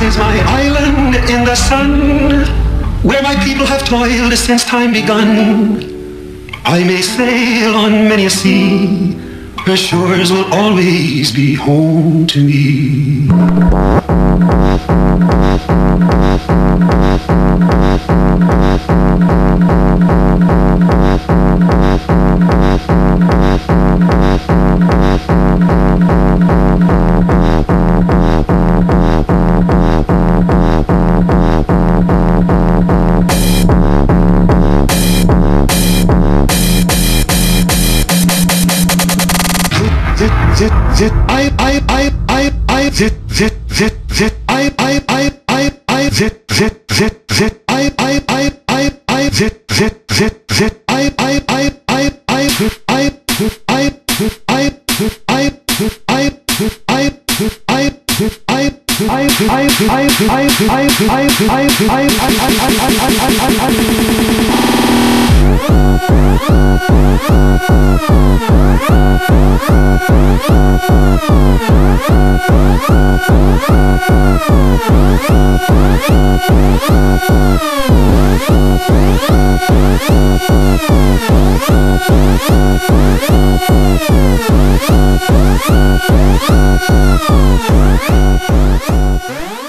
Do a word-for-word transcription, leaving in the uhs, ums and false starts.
is my island in the sun, where my people have toiled since time begun. I may sail on many a sea, her shores will always be home to me. Zit, zit, I, I, I, I, I, zit, zit, zit, zit, I, I, I, I, I, zit, zit, zit, zit, I, I, I, I, I, zit, zit, zit, zit, I, I, I, I, I, zit, I, zit, I, zit, I, zit, I, zit, I, zit, I, zit, I, zit, I, zit, I, zit, I, zit, I, zit, I, zit, I, zit, I, zit, I, zit, I, I, I,